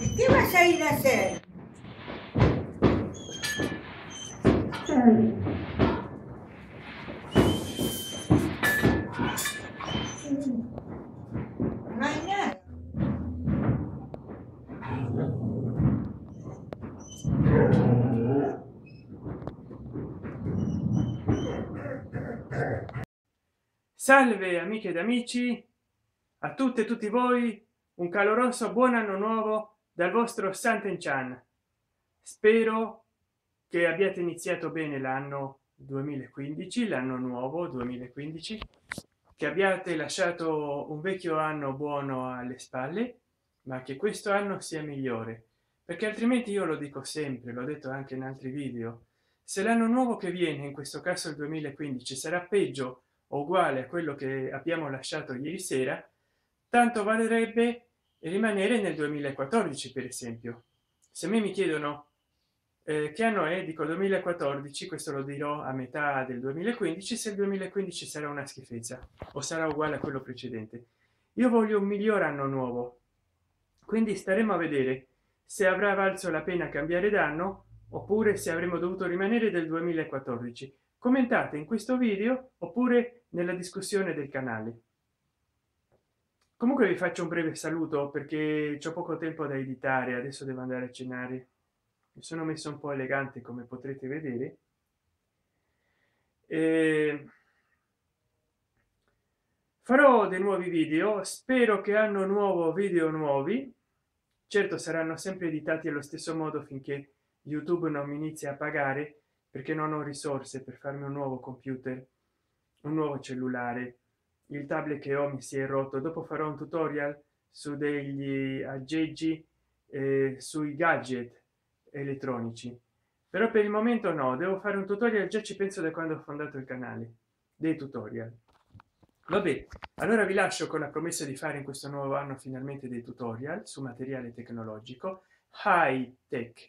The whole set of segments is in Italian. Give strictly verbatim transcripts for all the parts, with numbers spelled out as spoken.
¿Y qué vas a ir a hacer? No hay nada. Salve amiche ed amici, a tutte e tutti voi un caloroso buon anno nuovo dal vostro Sant'Enchan. Spero che abbiate iniziato bene l'anno duemilaquindici, l'anno nuovo duemilaquindici, che abbiate lasciato un vecchio anno buono alle spalle, ma che questo anno sia migliore, perché altrimenti, io lo dico sempre, l'ho detto anche in altri video, se l'anno nuovo che viene, in questo caso il duemilaquindici, sarà peggio o uguale a quello che abbiamo lasciato ieri sera, tanto valerebbe rimanere nel duemilaquattordici. Per esempio, se me mi chiedono eh, che anno è, dico duemilaquattordici, questo lo dirò a metà del duemilaquindici. Se il duemilaquindici sarà una schifezza o sarà uguale a quello precedente, io voglio un miglior anno nuovo, quindi staremo a vedere se avrà valso la pena cambiare d'anno oppure se avremmo dovuto rimanere del duemilaquattordici. Commentate in questo video oppure nella discussione del canale. Comunque vi faccio un breve saluto perché c'ho poco tempo da editare, adesso devo andare a cenare. Mi sono messo un po' elegante, come potrete vedere. E farò dei nuovi video, spero che hanno nuovo video nuovi. Certo, saranno sempre editati allo stesso modo finché YouTube non mi inizia a pagare, perché non ho risorse per farmi un nuovo computer, un nuovo cellulare. Il tablet che ho mi si è rotto. Dopo farò un tutorial su degli aggeggi eh, sui gadget elettronici, però per il momento no, devo fare un tutorial. Già ci penso da quando ho fondato il canale dei tutorial. Vabbè, allora vi lascio con la promessa di fare in questo nuovo anno finalmente dei tutorial su materiale tecnologico high tech.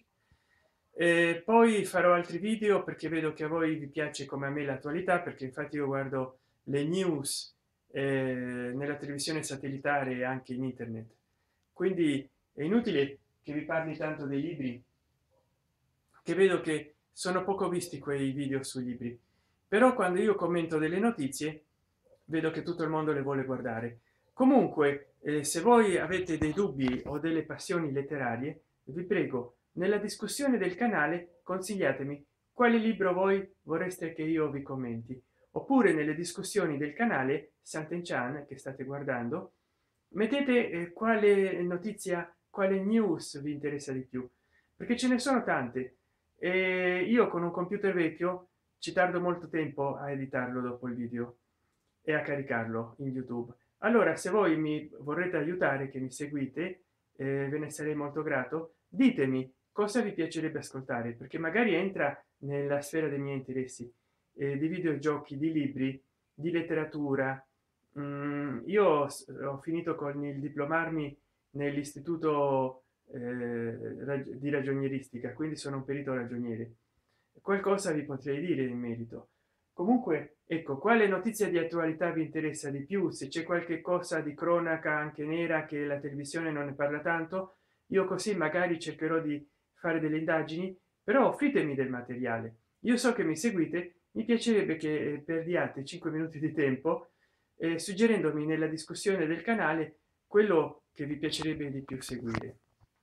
E poi farò altri video perché vedo che a voi vi piace come a me l'attualità, perché infatti io guardo le news eh, nella televisione satellitare e anche in internet, quindi è inutile che vi parli tanto dei libri, che vedo che sono poco visti quei video sui libri. Però quando io commento delle notizie vedo che tutto il mondo le vuole guardare. Comunque eh, se voi avete dei dubbi o delle passioni letterarie, vi prego, nella discussione del canale consigliatemi quale libro voi vorreste che io vi commenti, oppure nelle discussioni del canale Sant'Enchan che state guardando mettete eh, quale notizia, quale news vi interessa di più, perché ce ne sono tante e io con un computer vecchio ci tardo molto tempo a editarlo dopo il video e a caricarlo in YouTube. Allora, se voi mi vorrete aiutare, che mi seguite, eh, ve ne sarei molto grato. Ditemi cosa vi piacerebbe ascoltare, perché magari entra nella sfera dei miei interessi, eh, di videogiochi, di libri, di letteratura. Mm, io s- ho finito con il diplomarmi nell'istituto eh, rag- di ragionieristica, quindi sono un perito ragioniere. Qualcosa vi potrei dire in merito. Comunque, ecco, quale notizia di attualità vi interessa di più? Se c'è qualche cosa di cronaca anche nera che la televisione non ne parla tanto, io così magari cercherò di fare delle indagini, però offritemi del materiale. Io so che mi seguite, mi piacerebbe che eh, perdiate cinque minuti di tempo eh, suggerendomi nella discussione del canale quello che vi piacerebbe di più seguire.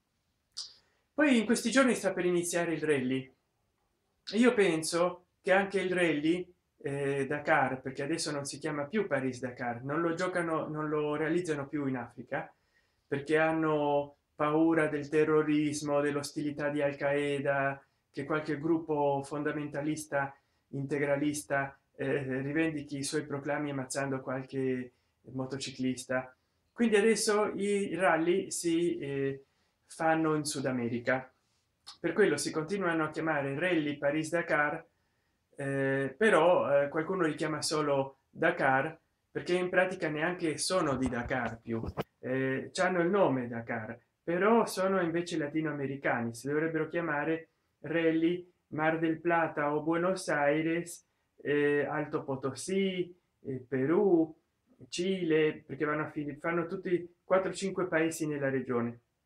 Poi in questi giorni sta per iniziare il rally. Io penso che anche il rally eh, Dakar, perché adesso non si chiama più Paris Dakar, non lo giocano, non lo realizzano più in Africa, perché hanno paura del terrorismo, dell'ostilità di Al Qaeda, che qualche gruppo fondamentalista integralista eh, rivendichi i suoi proclami ammazzando qualche motociclista. Quindi adesso i rally si eh, fanno in Sud America, per quello si continuano a chiamare rally Paris Dakar, eh, però eh, qualcuno li chiama solo Dakar, perché in pratica neanche sono di Dakar più, eh, hanno il nome Dakar, però sono invece latinoamericani. Si dovrebbero chiamare rally Mar del Plata o Buenos Aires, eh, Alto Potosí, eh, Perù, Cile, perché vanno a finire, fanno tutti quattro cinque paesi nella regione.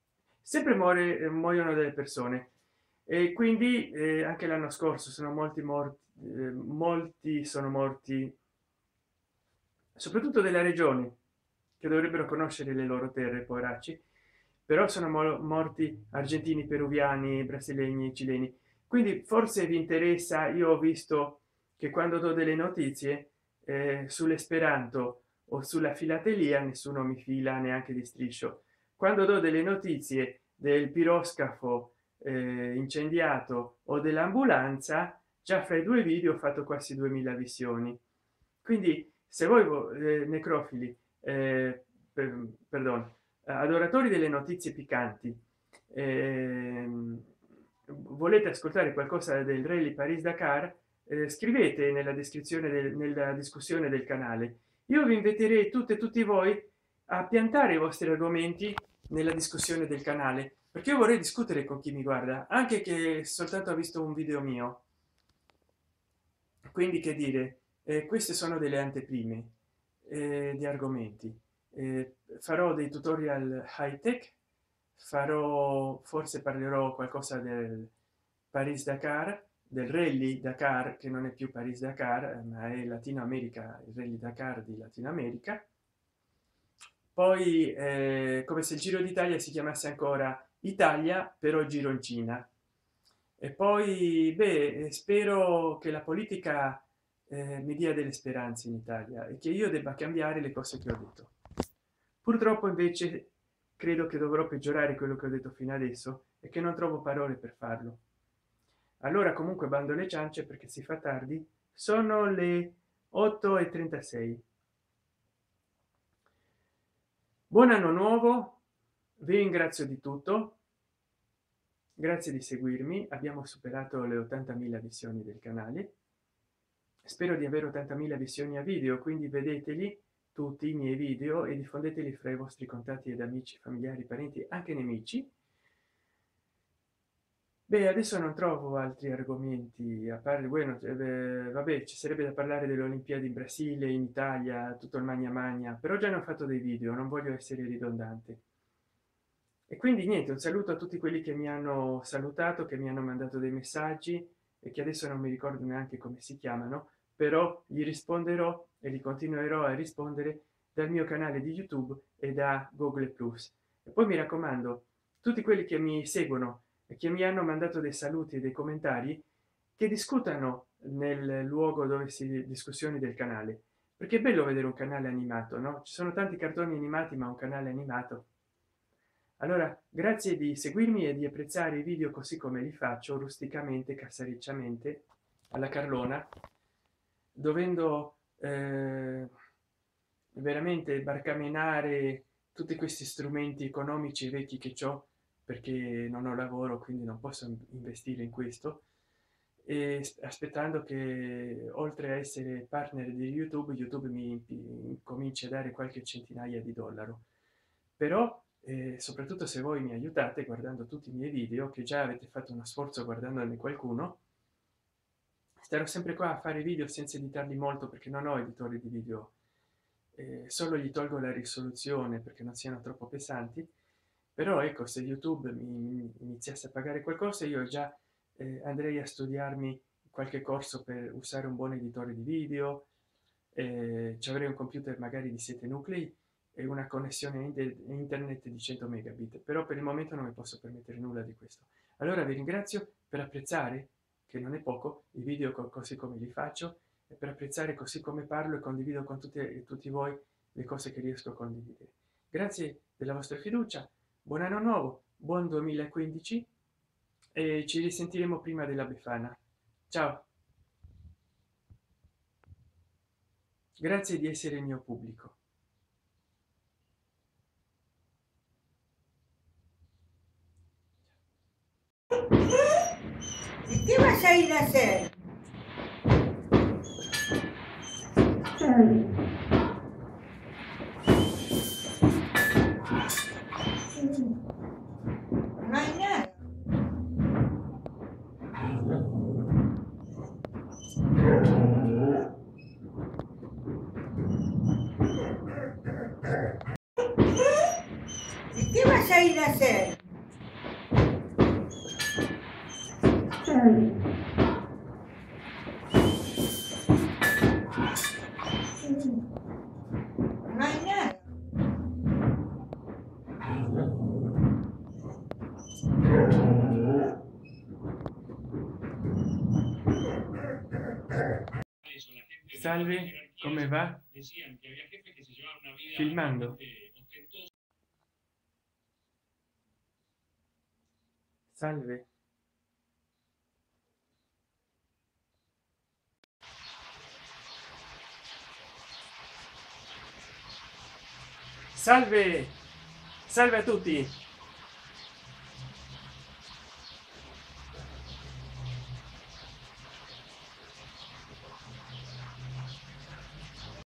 sempre muore, eh, muoiono delle persone, e quindi eh, anche l'anno scorso sono molti morti, eh, molti sono morti soprattutto della regione, che dovrebbero conoscere le loro terre, poracci, però sono mo morti argentini, peruviani, brasiliani, cileni. Quindi forse vi interessa. Io ho visto che quando do delle notizie eh, sull'esperanto o sulla filatelia, nessuno mi fila neanche di striscio. Quando do delle notizie del piroscafo eh, incendiato o dell'ambulanza, già fra i due video ho fatto quasi duemila visioni. Quindi se voi eh, necrofili, eh, per, perdono, adoratori delle notizie piccanti, ehm, volete ascoltare qualcosa del rally Paris Dakar, eh, scrivete nella descrizione del, nella discussione del canale. Io vi inviterei tutte e tutti voi a piantare i vostri argomenti nella discussione del canale, perché io vorrei discutere con chi mi guarda, anche che soltanto ha visto un video mio. Quindi, che dire, eh, queste sono delle anteprime eh, di argomenti. Eh, farò dei tutorial high tech, farò, forse parlerò qualcosa del Paris Dakar, del rally Dakar, che non è più Paris Dakar, ma è Latino America, il rally Dakar di Latino America. Poi eh, come se il Giro d'Italia si chiamasse ancora Italia, però gironcina. E poi beh, spero che la politica eh, mi dia delle speranze in Italia e che io debba cambiare le cose che ho detto. Purtroppo invece credo che dovrò peggiorare quello che ho detto fino adesso e che non trovo parole per farlo. Allora comunque bando le ciance, perché si fa tardi, sono le otto e trentasei. Buon anno nuovo, vi ringrazio di tutto, grazie di seguirmi. Abbiamo superato le ottantamila visioni del canale, spero di avere ottantamila visioni a video, quindi vedeteli tutti i miei video e diffondeteli fra i vostri contatti ed amici, familiari, parenti, anche nemici. Beh, adesso non trovo altri argomenti a parte, bueno, eh, vabbè, ci sarebbe da parlare delle Olimpiadi in Brasile, in Italia, tutto il magna magna, però già ne ho fatto dei video, non voglio essere ridondante. E quindi niente, un saluto a tutti quelli che mi hanno salutato, che mi hanno mandato dei messaggi e che adesso non mi ricordo neanche come si chiamano, però gli risponderò e li continuerò a rispondere dal mio canale di YouTube e da Google Plus. E poi mi raccomando, tutti quelli che mi seguono e che mi hanno mandato dei saluti e dei commentari, che discutano nel luogo dove si discussioni del canale, perché è bello vedere un canale animato, no? Ci sono tanti cartoni animati, ma un canale animato. Allora grazie di seguirmi e di apprezzare i video così come li faccio, rusticamente, casarecciamente, alla Carlona, dovendo eh, veramente barcamenare tutti questi strumenti economici vecchi che ho, perché non ho lavoro, quindi non posso investire in questo, e aspettando che, oltre a essere partner di YouTube, YouTube mi, mi cominci a dare qualche centinaia di dollaro. Però eh, soprattutto se voi mi aiutate guardando tutti i miei video, che già avete fatto uno sforzo guardandone qualcuno, starò sempre qua a fare video senza editarli molto, perché non ho editori di video, eh, solo gli tolgo la risoluzione perché non siano troppo pesanti. Però ecco, se YouTube mi iniziasse a pagare qualcosa, io già eh, andrei a studiarmi qualche corso per usare un buon editore di video, eh, ci avrei un computer magari di sette nuclei e una connessione internet di cento megabit, però per il momento non mi posso permettere nulla di questo. Allora vi ringrazio per apprezzare, che non è poco, i video così come li faccio, e per apprezzare così come parlo e condivido con tutti, tutti voi le cose che riesco a condividere. Grazie della vostra fiducia, buon anno nuovo, buon duemilaquindici, e ci risentiremo prima della Befana. Ciao, grazie di essere il mio pubblico. ¿Y qué vas a ir a hacer? No hay nada. ¿Y qué vas a ir a hacer? Non hai niente. Salve, come va? Filmando. Salve. Salve. Salve a tutti.